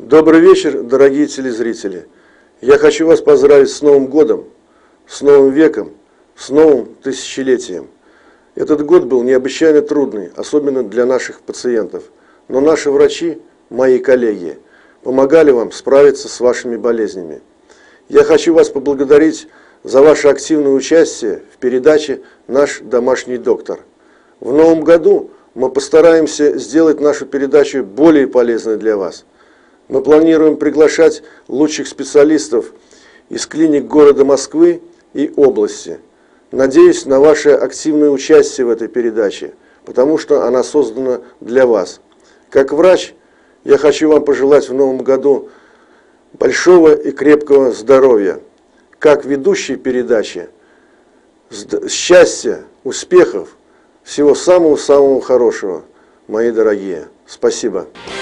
Добрый вечер, дорогие телезрители. Я хочу вас поздравить с Новым годом, с Новым веком, с новым тысячелетием. Этот год был необычайно трудный, особенно для наших пациентов. Но наши врачи, мои коллеги, помогали вам справиться с вашими болезнями. Я хочу вас поблагодарить за ваше активное участие в передаче «Наш домашний доктор». В новом году мы постараемся сделать нашу передачу более полезной для вас. Мы планируем приглашать лучших специалистов из клиник города Москвы и области. Надеюсь на ваше активное участие в этой передаче, потому что она создана для вас. Как врач, я хочу вам пожелать в новом году большого и крепкого здоровья. Как ведущий передачи, счастья, успехов, всего самого-самого хорошего, мои дорогие. Спасибо.